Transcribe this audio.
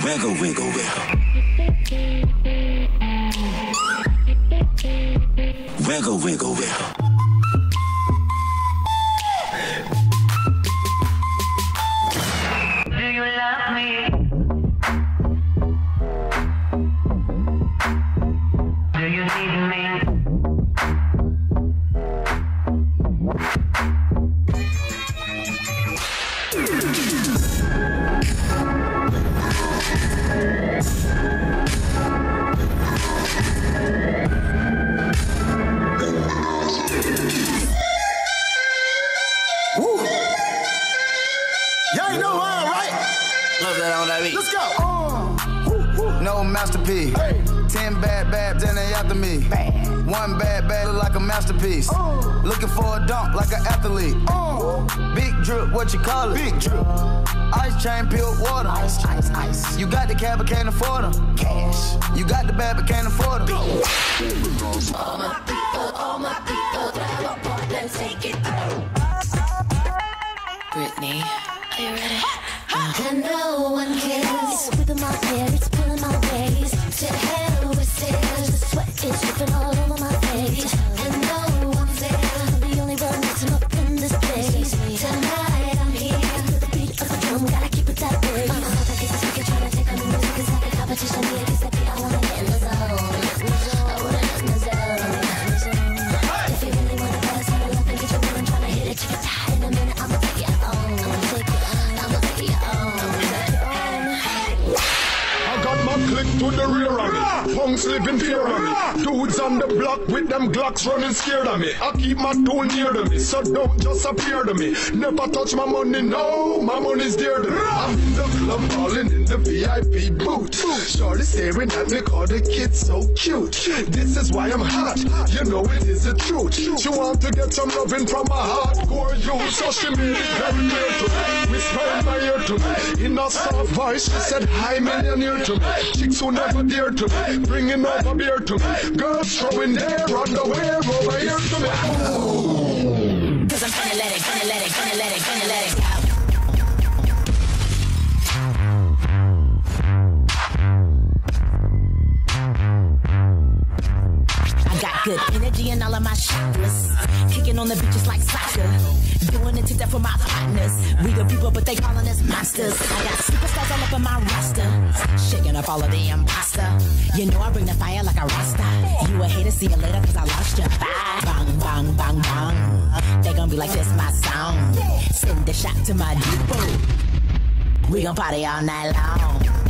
Wiggle, wiggle, wiggle. Wiggle, wiggle, wiggle. Do you love me? Do you need me? Let's go. No masterpiece. Hey. 10 bad babs and they after me. Bad. One bad look like a masterpiece. Looking for a dunk like an athlete. Big drip, what you call it? Big drip. Ice chain, peeled water. Ice, ice, ice. You got the cab but can't afford them. Cash. You got the bad but can't afford them. All my people, grab a part and take it through. Brittany, are you ready? And no one cares. It's whipping my hair, it's pulling my waist. To hell with stairs, the sweat is dripping all over my face. And no one's there. I'm the only one messing up in this place. Tonight I'm here to the beat of the drum. Gotta keep it that way. My heart against the speaker, trying to take on the music. It's like a competition. Me against the beat. I wanna get in the zone. I wanna get in the zone. If you really wanna go, settle up and get your woman trying to hit it. Check it out in a minute. I'ma take it home. I'ma take it. I'ma take it home. Got my click to the rear of me. Punks living fear of me. Dudes on the block with them Glocks running scared of me. I keep my tool near to me, so don't just appear to me. Never touch my money, no, my money's dear to me. I'm in the club balling in the VIP booth. Shorty staring at me, call the kid so cute. This is why I'm hot, you know it is the truth. She want to get some loving from my hardcore youth, so she made it very clear to me. Whisper in my ear to me, in a soft voice, she said, hi millionaire to me. Chicks who never dear to me, bringing over beer to me. Girls throwing their underwear over here to me. Ooh. Cause I'm gonna let it, gonna let it, gonna let it, gonna let it go. I got good energy in all of my chakras. Kicking on the beaches like soccer. Doing it to death for my partners. We the people, but they calling us monsters. I got superstars all up in my roster. Shaking up all of the imposter. You know I bring the fire like a rasta. You a hater, see you later, cause I lost you. Bang, bang, bang, bang. They gon' be like, this my song. Send the shot to my depot. We gon' party all night long.